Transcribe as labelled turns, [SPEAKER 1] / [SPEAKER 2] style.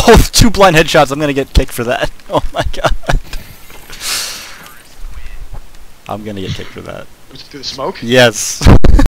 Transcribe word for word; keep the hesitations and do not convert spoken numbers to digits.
[SPEAKER 1] Oh, two blind headshots. I'm gonna get kicked for that. Oh my god. I'm gonna get kicked for that.
[SPEAKER 2] Through the smoke?
[SPEAKER 1] Yes.